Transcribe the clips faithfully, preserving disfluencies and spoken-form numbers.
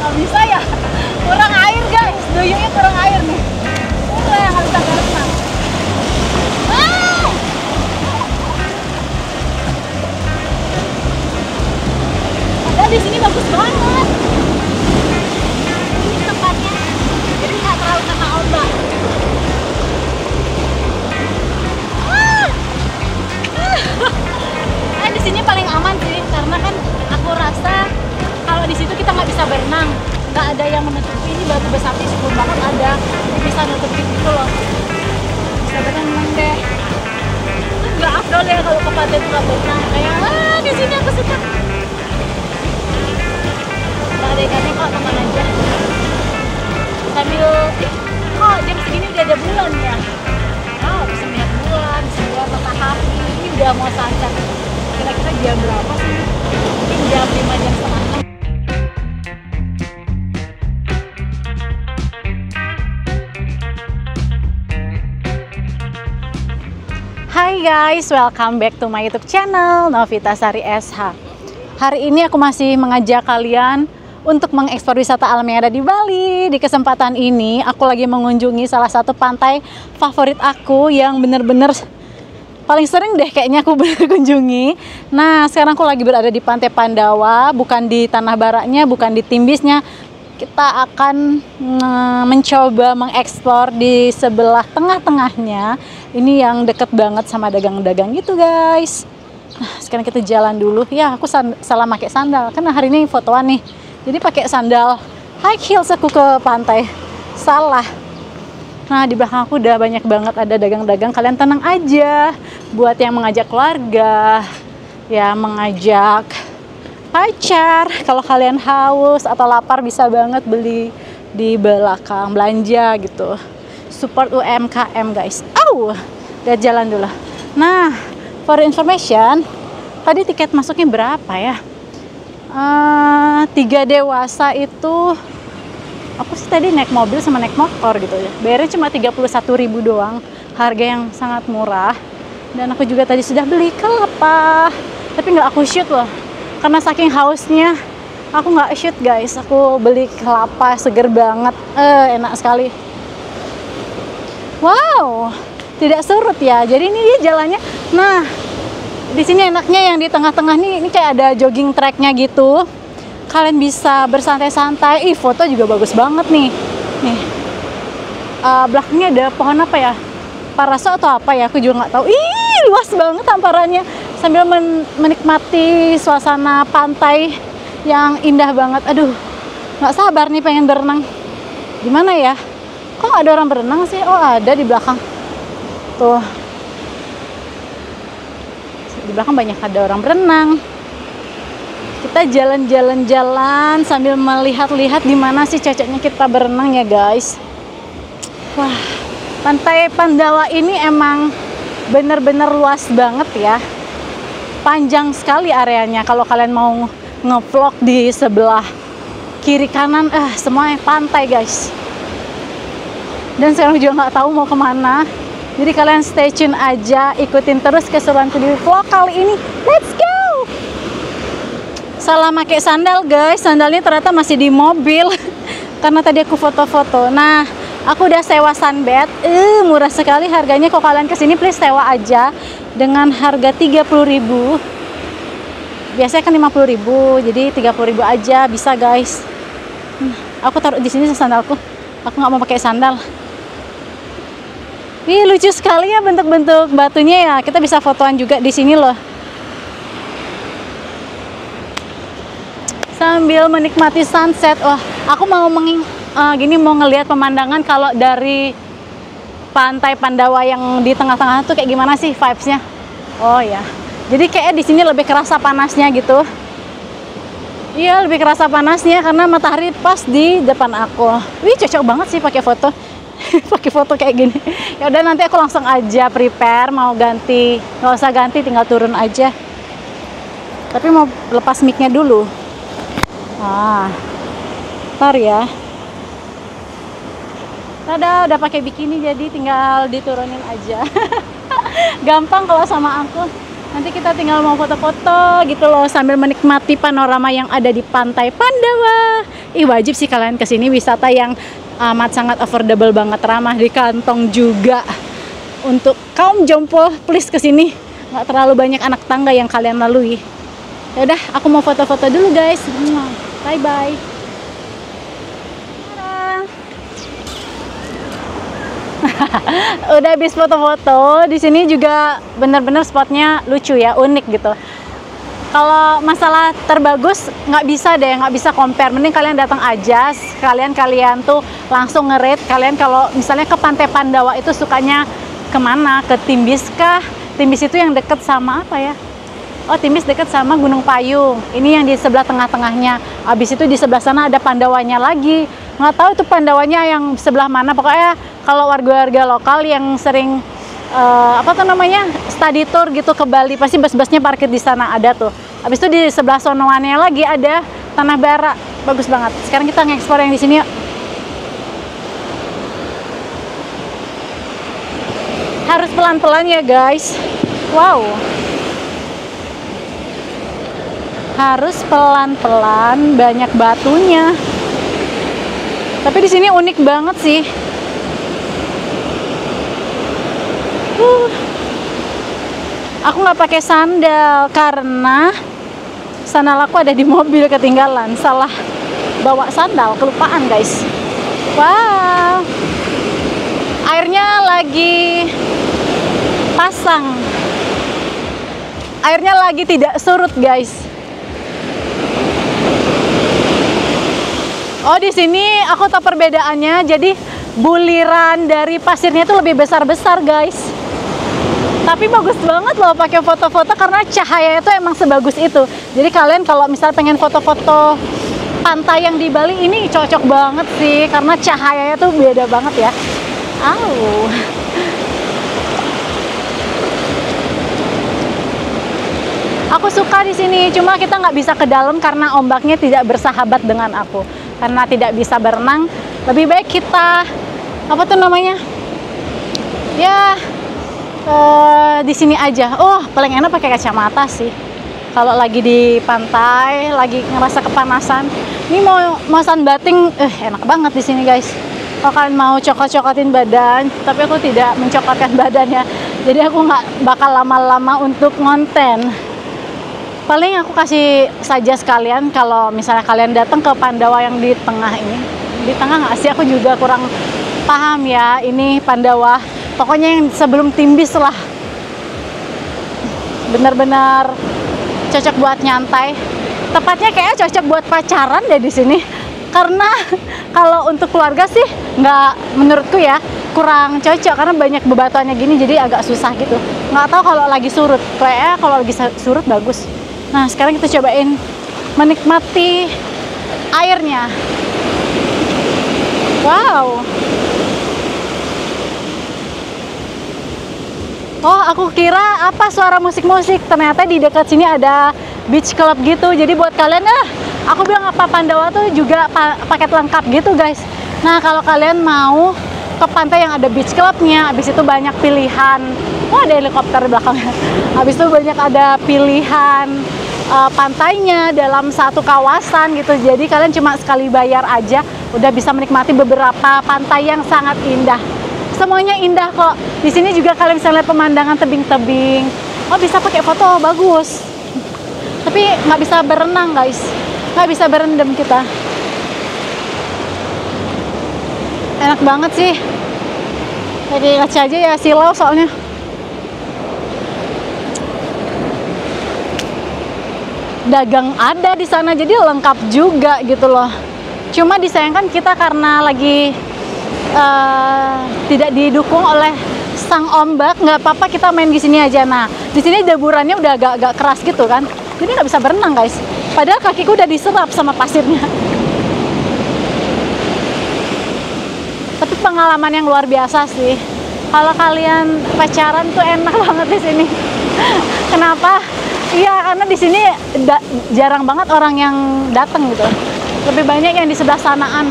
nggak bisa ya, kurang air guys, duyungnya kurang air nih. Udah yang nggak bisa berenang. Ah! Padahal di sini bagus banget. Ini tempatnya, jadi nggak terlalu kena ombak. Ah! Ah! Di sini paling aman sih, karena kan aku rasa kalau di situ kita nggak bisa berenang, nggak ada yang menutupi. Ini batu besar cukup banget ada, bisa nutupin gitu loh. Bisa berenang deh. Nggak afdol ya kalau ke pantai itu nggak berenang. Kayak ah di sini aku suka. Nggak ada ikannya kok, teman aja. Sambil eh, kok jam segini udah ada bulan ya. Oh bisa melihat bulan, bisa lihat matahari. Ini udah mau sunset. Kira-kira jam berapa sih? Mungkin jam lima, jam setengah enam. Hai guys, welcome back to my YouTube channel Novita Sari S H. Hari ini aku masih mengajak kalian untuk mengeksplor wisata alam yang ada di Bali. Di kesempatan ini aku lagi mengunjungi salah satu pantai favorit aku yang bener-bener paling sering deh kayaknya aku berkunjungi. Nah, sekarang aku lagi berada di Pantai Pandawa, bukan di Tanah Baraknya, bukan di Timbisnya. Kita akan mencoba mengeksplor di sebelah tengah-tengahnya. Ini yang deket banget sama dagang-dagang gitu guys. Nah, sekarang kita jalan dulu. Ya, aku salah pakai sandal. Karena hari ini fotoan nih. Jadi pakai sandal high heels aku ke pantai. Salah. Nah, di belakang aku udah banyak banget ada dagang-dagang. Kalian tenang aja. Buat yang mengajak keluarga, ya mengajak pacar, kalau kalian haus atau lapar bisa banget beli di belakang, belanja gitu. Support U M K M guys. Au, lihat jalan dulu. Nah, for information, tadi tiket masuknya berapa ya? Uh, tiga dewasa itu, aku sih tadi naik mobil sama naik motor gitu ya. Bayarnya cuma tiga puluh satu ribu doang, harga yang sangat murah. Dan aku juga tadi sudah beli kelapa, tapi nggak aku shoot loh. Karena saking hausnya, aku nggak shoot guys. Aku beli kelapa seger banget, eh, enak sekali. Wow, tidak surut ya. Jadi ini dia jalannya. Nah, di sini enaknya yang di tengah-tengah nih, ini kayak ada jogging tracknya gitu. Kalian bisa bersantai-santai. Ih, foto juga bagus banget nih. Nih, uh, belakangnya ada pohon apa ya? Paraso atau apa ya? Aku juga nggak tahu. Ih, luas banget hamparannya. Sambil men menikmati suasana pantai yang indah banget. Aduh, nggak sabar nih pengen berenang. Gimana ya? Kok ada orang berenang sih? Oh, ada di belakang. Tuh. Di belakang banyak ada orang berenang. Kita jalan-jalan-jalan sambil melihat-lihat di mana sih cocoknya kita berenang ya, guys. Wah, Pantai Pandawa ini emang bener-bener luas banget ya. Panjang sekali areanya. Kalau kalian mau ngevlog di sebelah kiri kanan, eh semuanya pantai guys. Dan sekarang juga nggak tahu mau kemana. Jadi kalian stay tune aja, ikutin terus keseruanku di vlog kali ini. Let's go! Salah pakai sandal guys, sandalnya ternyata masih di mobil. Karena tadi aku foto-foto. Nah, aku udah sewa sunbed, eh murah sekali harganya. Kalau kalian kesini please sewa aja dengan harga tiga puluh ribu. Biasanya kan lima puluh ribu, jadi tiga puluh ribu aja bisa guys. Hmm, aku taruh di sini sandalku. Aku nggak mau pakai sandal. Ih, lucu sekali ya bentuk-bentuk batunya ya. Kita bisa fotoan juga di sini loh. Sambil menikmati sunset. Wah, aku mau menging Uh, gini mau ngelihat pemandangan kalau dari Pantai Pandawa yang di tengah-tengah tuh kayak gimana sih vibes-nya. Oh ya, jadi kayak di sini lebih kerasa panasnya gitu. Iya, lebih kerasa panasnya karena matahari pas di depan aku. Wih, cocok banget sih pakai foto. Pakai foto kayak gini. Ya udah, nanti aku langsung aja prepare mau ganti. Nggak usah ganti, tinggal turun aja. Tapi mau lepas mic-nya dulu. Ah, ntar ya. Tada, udah pakai bikini jadi tinggal diturunin aja. Gampang kalau sama aku. Nanti kita tinggal mau foto-foto gitu loh sambil menikmati panorama yang ada di Pantai Pandawa. Ih, wajib sih kalian kesini, wisata yang amat sangat affordable banget, ramah di kantong juga. Untuk kaum jompo, please kesini. Nggak terlalu banyak anak tangga yang kalian lalui. Ya udah, aku mau foto-foto dulu guys. Bye bye. Udah habis foto-foto. Di sini juga bener-bener spotnya lucu ya, unik gitu. Kalau masalah terbagus nggak bisa deh, nggak bisa compare. Mending kalian datang aja, kalian kalian tuh langsung nge-rate. Kalian kalau misalnya ke Pantai Pandawa itu sukanya kemana? Ke Timbis kah? Timbis itu yang deket sama apa ya? Oh, Timbis deket sama Gunung Payung. Ini yang di sebelah tengah-tengahnya. Habis itu di sebelah sana ada Pandawanya lagi. Nggak tahu itu Pandawanya yang sebelah mana. Pokoknya kalau warga-warga lokal yang sering uh, apa tuh namanya study tour gitu ke Bali, pasti bus-busnya parkir di sana ada tuh. Habis itu di sebelah sonoannya lagi ada Tanah Bara. Bagus banget. Sekarang kita nge-explore yang di sini yuk. Harus pelan-pelan ya guys. Wow. Harus pelan-pelan, banyak batunya. Tapi di sini unik banget sih. Uh. Aku nggak pakai sandal karena sandal aku ada di mobil ketinggalan. Salah bawa sandal, kelupaan guys. Wow. Airnya lagi pasang. Airnya lagi tidak surut guys. Oh, di sini aku tahu perbedaannya. Jadi buliran dari pasirnya itu lebih besar-besar, guys. Tapi bagus banget loh pakai foto-foto karena cahaya itu emang sebagus itu. Jadi kalian kalau misal pengen foto-foto pantai yang di Bali ini cocok banget sih karena cahayanya tuh beda banget ya. Au. Aku suka di sini, cuma kita nggak bisa ke dalam karena ombaknya tidak bersahabat dengan aku. Karena tidak bisa berenang, lebih baik kita apa tuh namanya? Ya uh, di sini aja. Oh, paling enak pakai kacamata sih. Kalau lagi di pantai, lagi ngerasa kepanasan. Ini mau mau sunbathing, eh enak banget di sini guys. Kalau kalian mau coklat-coklatin badan, tapi aku tidak mencoklatkan badannya. Jadi aku nggak bakal lama-lama untuk ngonten. Paling aku kasih saja sekalian kalau misalnya kalian datang ke Pandawa yang di tengah ini. Di tengah nggak sih? Aku juga kurang paham ya ini Pandawa. Pokoknya yang sebelum Timbis lah. Benar-benar cocok buat nyantai. Tepatnya kayaknya cocok buat pacaran deh di sini. Karena kalau untuk keluarga sih nggak, menurutku ya kurang cocok karena banyak bebatuannya gini jadi agak susah gitu. Nggak tahu kalau lagi surut. Kayaknya kalau lagi surut bagus. Nah, sekarang kita cobain menikmati airnya. Wow. Oh, aku kira apa suara musik-musik. Ternyata di dekat sini ada beach club gitu. Jadi buat kalian, ah, aku bilang apa Pandawa tuh juga pa paket lengkap gitu, guys. Nah, kalau kalian mau ke pantai yang ada beach clubnya, habis itu banyak pilihan. Oh, ada helikopter di belakangnya. Habis itu banyak ada pilihan uh, pantainya dalam satu kawasan gitu. Jadi kalian cuma sekali bayar aja udah bisa menikmati beberapa pantai yang sangat indah. Semuanya indah kok. Di sini juga kalian bisa lihat pemandangan tebing-tebing. Oh, bisa pakai foto, bagus. Tapi nggak bisa berenang guys, nggak bisa berendam kita. Enak banget sih. Jadi ngaca aja ya silau soalnya. Dagang ada di sana jadi lengkap juga gitu loh. Cuma disayangkan kita karena lagi uh, tidak didukung oleh sang ombak, nggak apa-apa kita main di sini aja. Nah, di sini deburannya udah agak-agak keras gitu kan, jadi nggak bisa berenang guys. Padahal kakiku udah diserap sama pasirnya. Tapi pengalaman yang luar biasa sih. Kalau kalian pacaran tuh enak banget di sini. Kenapa? Iya, karena di sini jarang banget orang yang datang gitu. Lebih banyak yang di sebelah sanaan.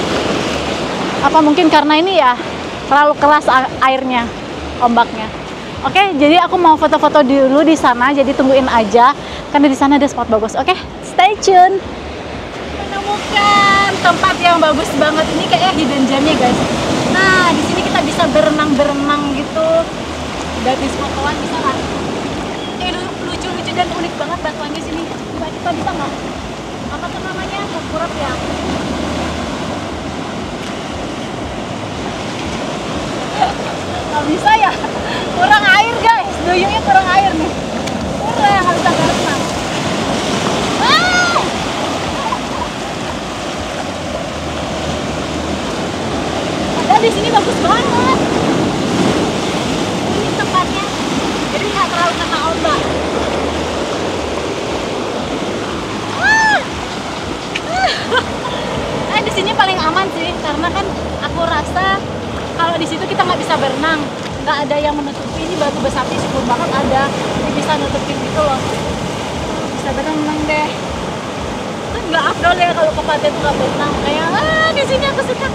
Apa mungkin karena ini ya terlalu keras airnya, ombaknya. Oke, jadi aku mau foto-foto dulu di sana, jadi tungguin aja karena di sana ada spot bagus. Oke, stay tune. Menemukan tempat yang bagus banget ini kayak hidden gemnya guys. Nah, di sini kita bisa berenang-berenang gitu. Gratis fotoan bisa kan? Eh, lucu-lucu dan unik banget batuannya sini. Coba kita bisa nggak? Apa tuh namanya? Kurap ya. Nggak bisa ya, kurang air guys, duyungnya kurang air nih, kurang, nggak bisa berenang. Ah! Padahal di sini bagus banget, ini tempatnya, jadi nggak terlalu kena ombak. Ah! Ah! Eh di sini paling aman sih, karena kan aku rasa kalau di situ kita nggak bisa berenang, nggak ada yang menutupi. Ini batu besarnya cukup banget ada, ini bisa nutupin gitu loh, bisa berenang deh. Itu nggak afdol ya kalau ke pantai tuh nggak berenang, kayak ah di sini aku suka.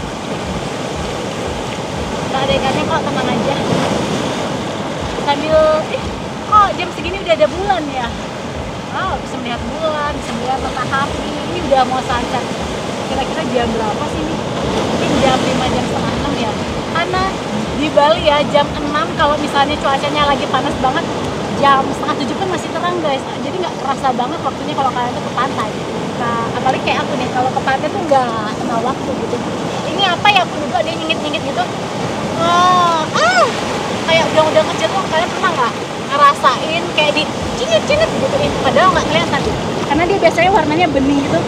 Nggak ada ikannya kok, tenang aja. Sambil, eh kok jam segini udah ada bulan ya? Oh bisa melihat bulan, bisa melihat matahari. Ini udah mau sunset. Kira-kira jam berapa sih ini? Mungkin jam lima, jam setengah enam ya. Karena di Bali ya jam enam kalau misalnya cuacanya lagi panas banget, jam setengah tujuh pun masih terang guys. Jadi nggak kerasa banget waktunya kalau kalian tuh ke pantai. Nah, apalagi kayak aku nih, kalau ke pantai tuh nggak kenal waktu gitu. Ini apa ya, aku juga dia nyingit-nyingit gitu. Oh, ah, kayak udang-udang kecil tuh kalian pernah nggak ngerasain kayak di cingit-cingit gitu? Padahal nggak kelihatan, karena dia biasanya warnanya bening gitu.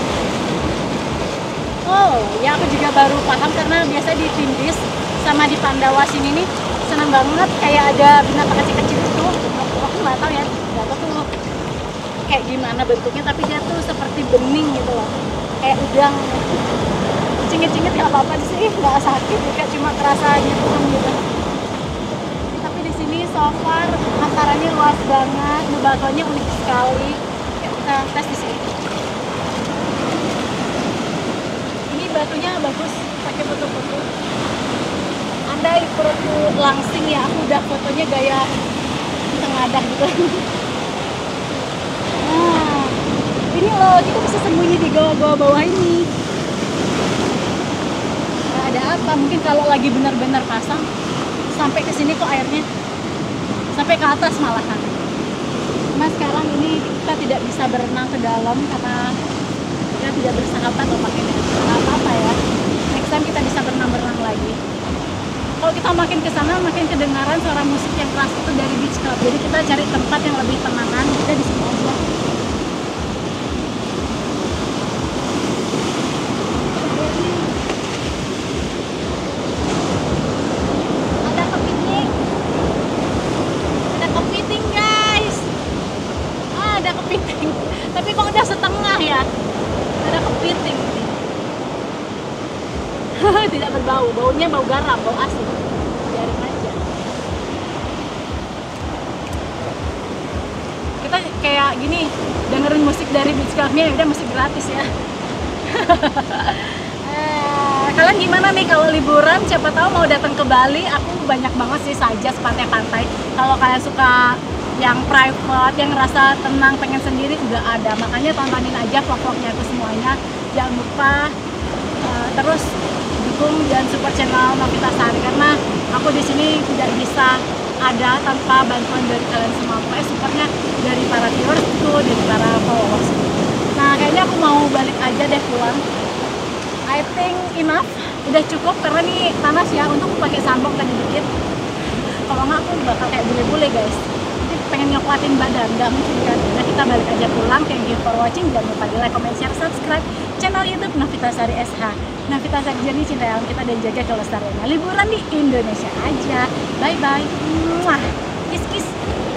Oh, ya aku juga baru paham karena biasa di Tindis sama di Pandawa sini nih senang banget kayak ada binatang kecil-kecil itu. Aku, aku nggak tahu ya, nggak tahu tuh kayak gimana bentuknya, tapi dia tuh seperti bening gitu loh, kayak udang. Cingit-cingit nggak apa-apa sih, nggak sakit juga, cuma kerasa nyetung gitu. Tapi di sini so far hamparannya luas banget, batuannya unik sekali. Ya, kita tes di sini. Batunya bagus, pakai foto-foto. Andai perutku langsing ya, aku udah fotonya gaya tengadah gitu. Nah, ini loh, kita bisa sembunyi di goa-goa bawah ini. Nah, ada apa? Mungkin kalau lagi benar-benar pasang, sampai ke sini kok airnya, sampai ke atas malahan. Mas sekarang ini kita tidak bisa berenang ke dalam karena kita tidak bersahabat loh pakai net. Nggak apa-apa ya, next time kita bisa berenang-berenang lagi. Kalau kita makin ke sana makin kedengaran suara musik yang keras itu dari beach club, jadi kita cari tempat yang lebih tenangan, kita di sini aja. Ada kepiting, ada kepiting guys. Ah, ada kepiting, tapi kok udah setengah ya. Ada kepiting nih. Tidak berbau, baunya bau garam, bau asin. Biarin aja. Kita kayak gini, dengerin musik dari beach clubnya, udah musik gratis ya. eh, kalian gimana nih kalau liburan? Siapa tahu mau datang ke Bali? Aku banyak banget sih saja pantai-pantai. Kalau kalian suka yang private, yang ngerasa tenang, pengen sendiri juga ada. Makanya tontonin aja vlog-vlognya itu semuanya. Jangan lupa uh, terus dukung dan support channel Novita Sari, karena aku di sini tidak bisa ada tanpa bantuan dari kalian semua. Pokoknya supportnya dari para viewers itu, dari para followers. Nah, kayaknya aku mau balik aja deh pulang. I think enough, udah cukup karena nih panas ya. Untuk pakai sambok tadi dikit. Kalau nggak aku bakal kayak bule-bule guys. Pengen ngekuatin badan, nggak mungkin kan. Nah, kita balik aja pulang. Thank you for watching. Jangan lupa di like, comment, share, subscribe channel YouTube Novita Sari S H. Novita Sari, jadi cinta alam kita dan jaga kelestariannya. Liburan di Indonesia aja. Bye bye. Muah. Kiss kiss.